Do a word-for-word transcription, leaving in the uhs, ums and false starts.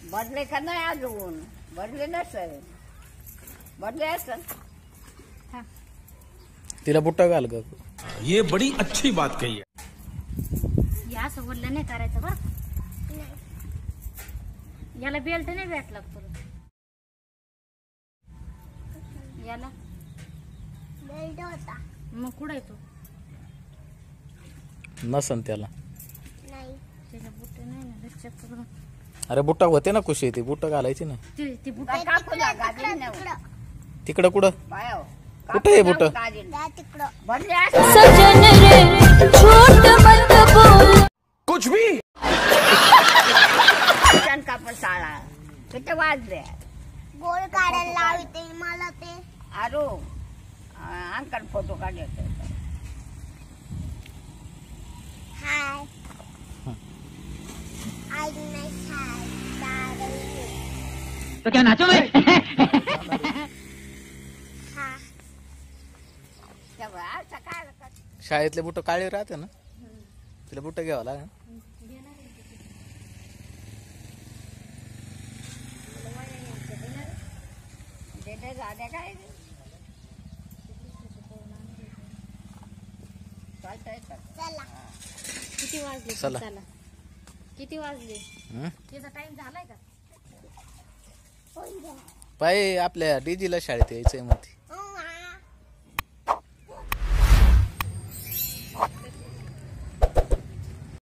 बदले का नाही अजून बदले नसेल बदले असेल तिला बुट्टा घाल ग. ये बड़ी अच्छी बात कही है. या असं बोललं नाही करायचं बरं. याला बेल्ट नाही भेटला तुला. याला बेल्ट होता मग कुठं आहे तो. नसन त्याला. नाही त्याच्या बुट्टे नाही ना लक्षात करून. अरे बुट्टा होते ना कुशी ती बुट्टा घालायची ना. ते ते बुट्टे काकूला गाडी नाही तिकडं कुठं बायो कुठं आहे बुट्ट. त्या तिकडं बदले असेल सजन रे झूठ मत बोल. कुछ भी कापड साळा किती वाजले गोल काढायला लावते मला ते. आरू अंकल फोटो काढायचे हाय आज नाही हाय तो क्या नाचो मैं. हा तेव्हा सकाळ शाळेतले बुट्ट काळे राहते ना तिला बुट्ट घ्यावं लागेल. देते झाले काय चालतंय तर. चला किती वाजले चला. चला किती वाजले हं? त्याचा टाइम झालाय का. पाय आपल्या डीजीला शाळेत यायचंय मग.